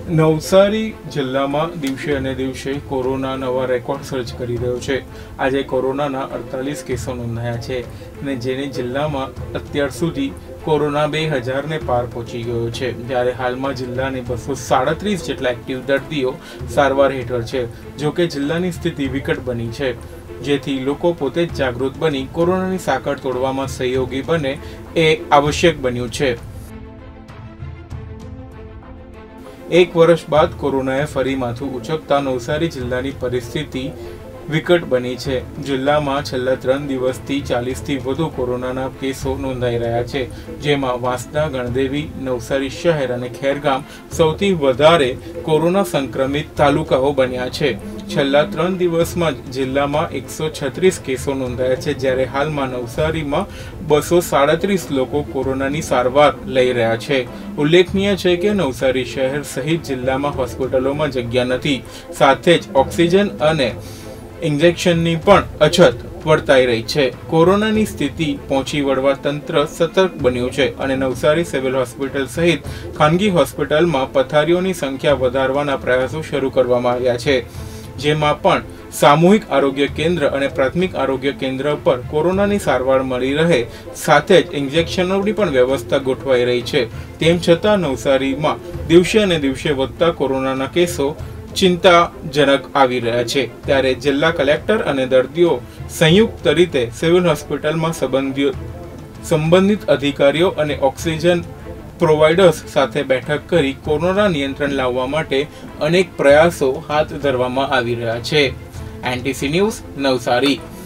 નવસારી જિલ્લામાં દિવસે અને દિવસે કોરોના નવા રેકોર્ડ સર્ચ કરી રહ્યો છે। આજે કોરોનાના 48 કેસો નોંધાયા છે અને જેને જિલ્લામાં અત્યાર સુધી કોરોના 2000ને પાર પહોંચી ગયો છે, જ્યારે હાલમાં જિલ્લાની 237 જેટલા એક્ટિવ દર્દીઓ સારવાર હેઠળ છે। જોકે જિલ્લાની સ્થિતિ વિકટ બની છે, જેથી લોકો પોતે જ જાગૃત બની કોરોનાની સાંકળ તોડવામાં સહયોગી બને એ આવશ્યક બન્યું છે। एक वर्ष बाद कोरोनाए फरी माथुं उचकता नवसारी जिल्लानी परिस्थिति विकट बनी है। जिल्ला में छेल्ला 3 दिवसथी 40 थी वधु कोरोनाना केसों नोंधाई रह्या छे, जेमां वांसदा, गणदेवी, नवसारी शहर अने खेरगाम सौथी वधारे कोरोना संक्रमित तालुकाओ बन्या छे। छेल्ला 3 दिवस में जिल्ला में 136 केसों नोंधाया है, ज्यारे हाल में नवसारी में 237 लोग कोरोना की सारवार लई रह्या छे। उल्लेखनीय है कि नवसारी शहर सहित जिल्ला में होस्पिटलों में जग्या नथी, साथे ज ऑक्सीजन अने इंजेक्शन की पण अछत वर्ताई रही है। कोरोना की स्थिति पहोंची वळवा तंत्र सतर्क बन्युं छे अने नवसारी सिविल होस्पिटल सहित खानगी होस्पिटल में पथारीओं की संख्या वधारवाना प्रयासों शुरू करवामां आव्या छे, जेमां पण सामूहिक आरोग्य केन्द्र और प्राथमिक आरोग्य केन्द्र पर कोरोना की सारवार मळी रहे, साथे ज इंजेक्शनों की पण व्यवस्था गोठवाई रही है। तेम छतां नवसारी में दिवसे ने दिवसे वधता कोरोना केसों चिंताजनक आवी रह्या छे, त्यारे जिल्ला कलेक्टर और दर्दीओ संयुक्त रीते सिविल होस्पिटल में संबंधित अधिकारीओ और ऑक्सीजन प्रोवाइडर्स साथे बैठक करी कोरोना नियंत्रण लाववा माटे अनेक प्रयासों हाथ धरवामां आवी रह्या छे। NTC news Navsari.